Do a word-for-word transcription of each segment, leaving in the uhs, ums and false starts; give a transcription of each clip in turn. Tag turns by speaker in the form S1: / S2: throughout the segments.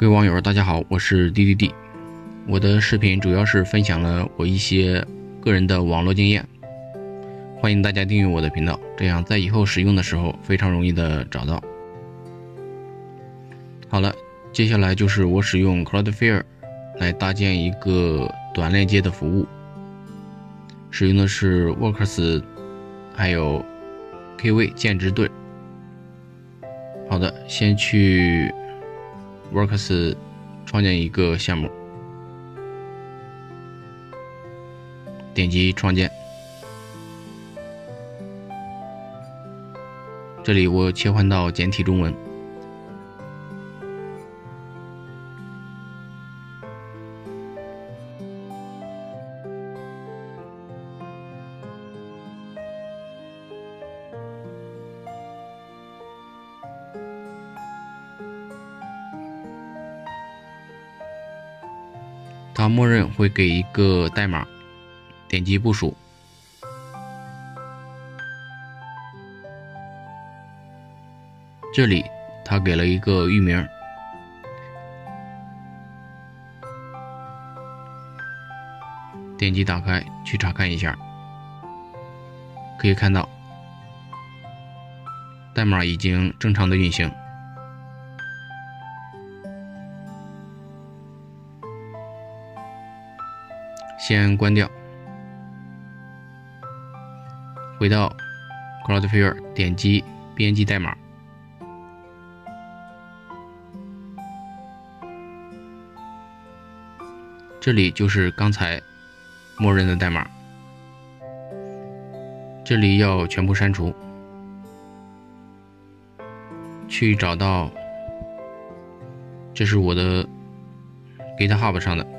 S1: 各位网友，大家好，我是滴滴滴。我的视频主要是分享了我一些个人的网络经验，欢迎大家订阅我的频道，这样在以后使用的时候非常容易的找到。好了，接下来就是我使用 Cloudflare 来搭建一个短链接的服务，使用的是 Works 还有 K V 建值盾。好的，先去 Works 创建一个项目，点击创建。这里我切换到简体中文。它默认会给一个代码，点击部署。这里它给了一个域名，点击打开去查看一下，可以看到代码已经正常的运行。先关掉，回到 Cloudflare， 点击编辑代码，这里就是刚才默认的代码，这里要全部删除，去找到，这是我的 GitHub 上的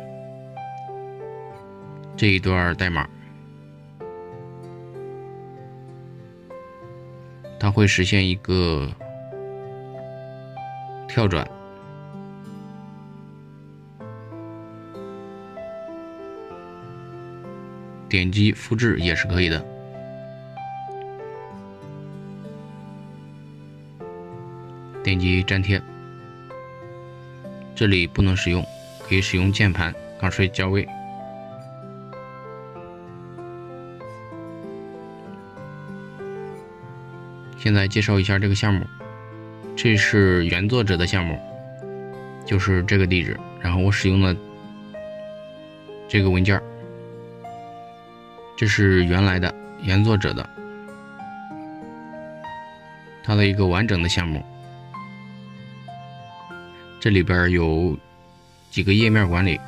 S1: 这一段代码，它会实现一个跳转，点击复制也是可以的。点击粘贴，这里不能使用，可以使用键盘 Ctrl 加 V。现在介绍一下这个项目，这是原作者的项目，就是这个地址，然后我使用了这个文件，这是原来的原作者的，它的一个完整的项目，这里边有几个页面管理，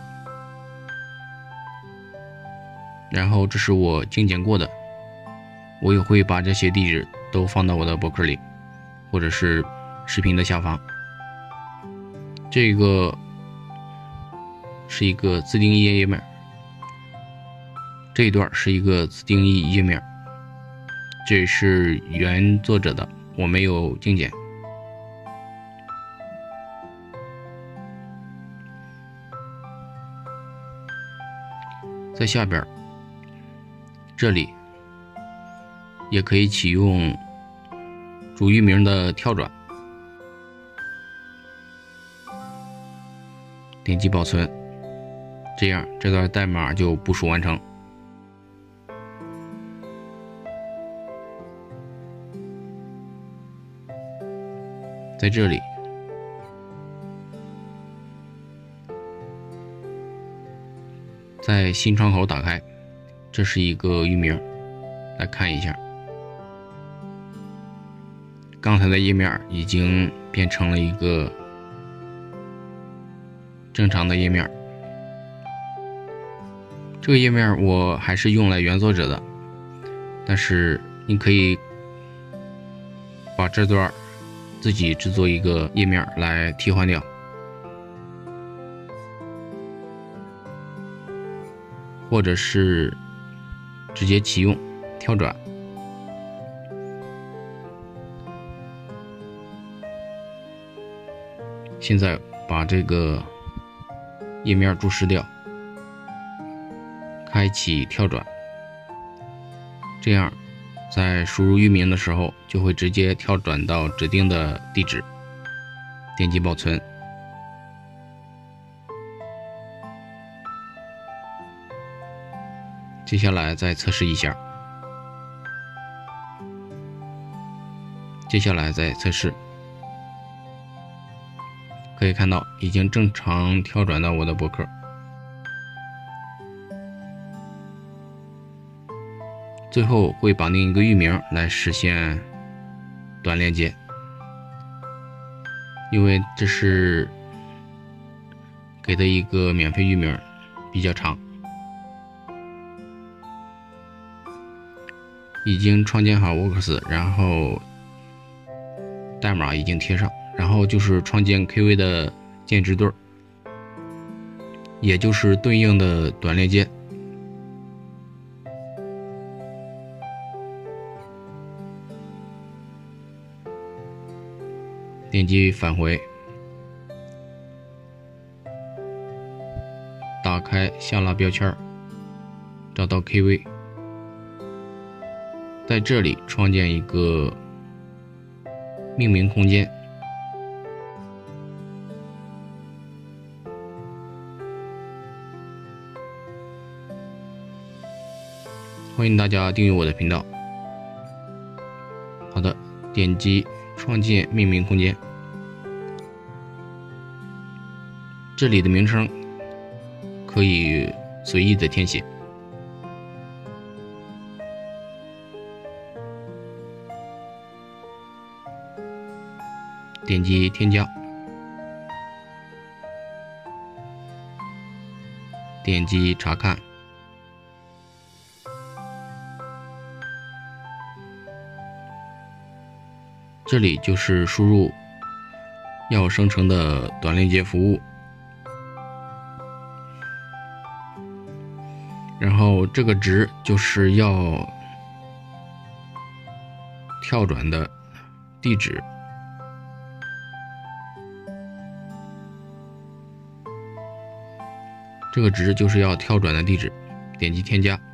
S1: 然后这是我精简过的，我也会把这些地址都放到我的博客里，或者是视频的下方。这个是一个自定义页面，这一段是一个自定义页面，这是原作者的，我没有精简。在下边，这里也可以启用主域名的跳转，点击保存，这样这段代码就部署完成。在这里在新窗口打开，这是一个域名，来看一下。刚才的页面已经变成了一个正常的页面，这个页面我还是用来原作者的，但是你可以把这段自己制作一个页面来替换掉，或者是直接启用跳转。现在把这个页面注释掉，开启跳转，这样在输入域名的时候就会直接跳转到指定的地址，点击保存。 接下来再测试一下，接下来再测试，可以看到已经正常跳转到我的博客。最后会绑定一个域名来实现短链接，因为这是给的一个免费域名，比较长。已经创建好 Works， 然后代码已经贴上，然后就是创建 K V 的键值对，也就是对应的短链接。点击返回，打开下拉标签，找到 K V， 在这里创建一个命名空间，欢迎大家订阅我的频道。好的，点击创建命名空间，这里的名称可以随意的填写。点击添加，点击查看，这里就是输入要生成的短链接服务，然后这个值就是要跳转的地址，这个值就是要跳转的地址，点击添加，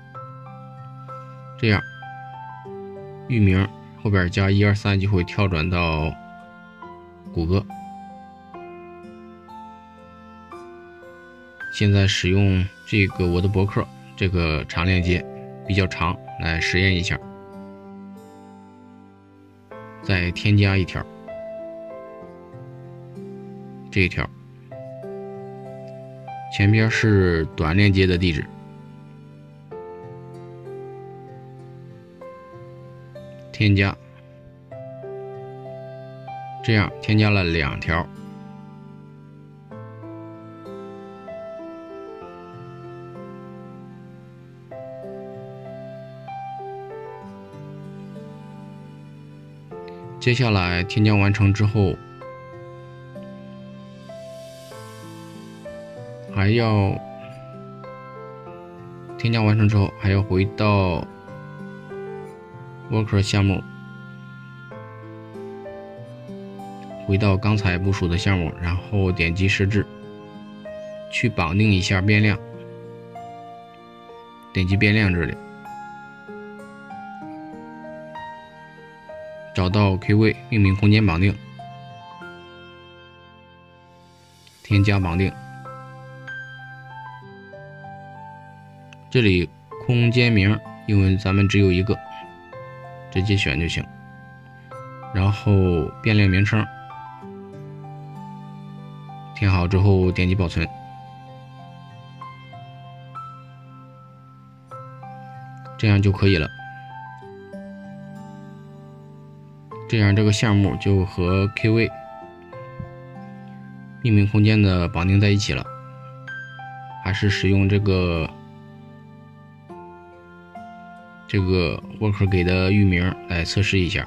S1: 这样域名后边加一二三就会跳转到谷歌。现在使用这个我的博客这个长链接比较长，来实验一下。再添加一条，这一条前边是短链接的地址，添加，这样添加了两条。接下来添加完成之后，还要添加完成之后还要回到 Worker 项目，回到刚才部署的项目，然后点击设置，去绑定一下变量，点击变量这里，找到 K V 命名空间绑定，添加绑定，这里空间名因为咱们只有一个，直接选就行，然后变量名称填好之后点击保存，这样就可以了。这样这个项目就和 K V 命名空间的绑定在一起了。还是使用这个这个 Worker 给的域名来测试一下。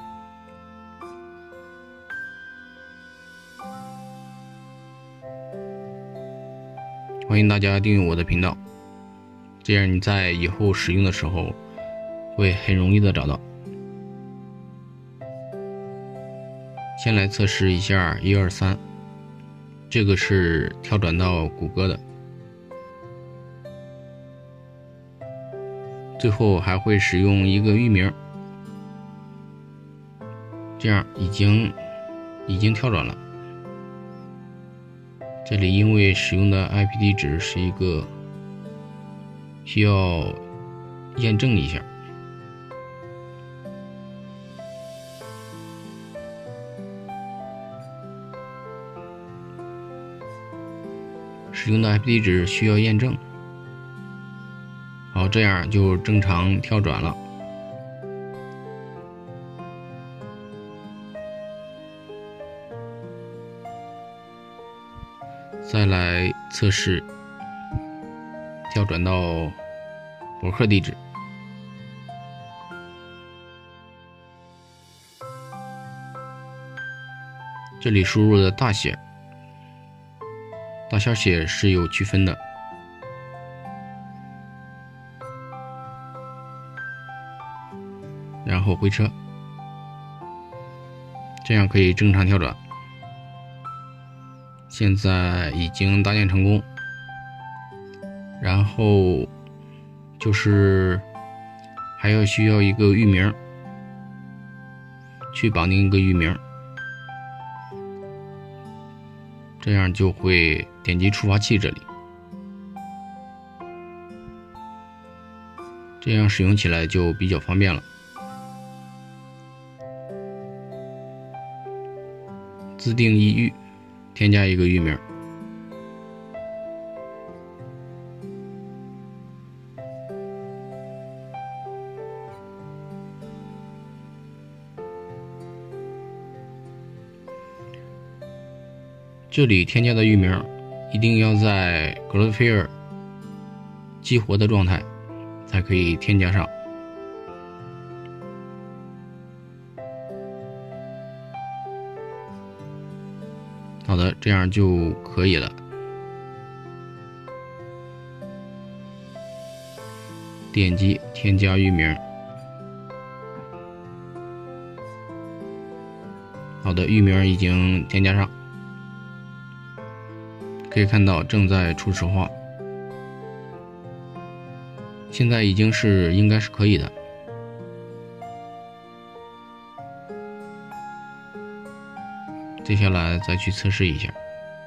S1: 欢迎大家订阅我的频道，这样你在以后使用的时候会很容易的找到。先来测试一下一二三，这个是跳转到谷歌的，最后还会使用一个域名，这样已经已经跳转了。这里因为使用的 I P 地址是一个需要验证一下。使用的 I P 地址需要验证。好，这样就正常跳转了。再来测试跳转到博客地址，这里输入的大写、大小写是有区分的。然后回车，这样可以正常跳转。现在已经搭建成功，然后就是还要需要一个域名，去绑定一个域名，这样就会点击触发器这里，这样使用起来就比较方便了。自定义域，添加一个域名，这里添加的域名一定要在 Cloudflare 激活的状态才可以添加上。好的，这样就可以了。点击添加域名。好的，域名已经添加上，可以看到正在初始化，现在已经是应该是可以的。接下来再去测试一下，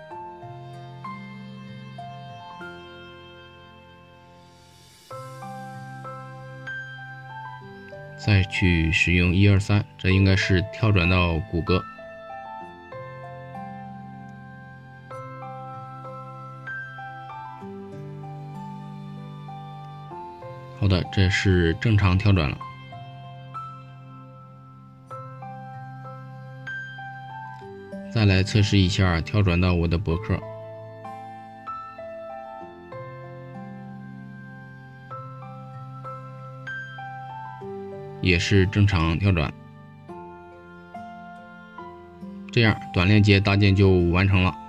S1: 再去使用一二三，这应该是跳转到谷歌。好的，这是正常跳转了。再来测试一下跳转到我的博客，也是正常跳转。这样短链接搭建就完成了。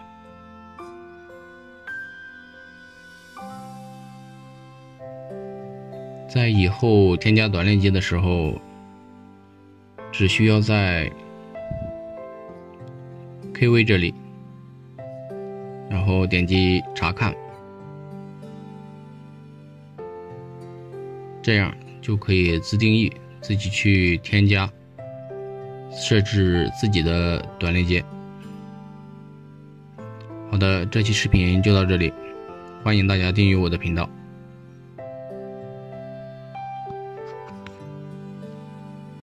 S1: 在以后添加短链接的时候，只需要在K V 这里，然后点击查看，这样就可以自定义，自己去添加，设置自己的短链接。好的，这期视频就到这里，欢迎大家订阅我的频道。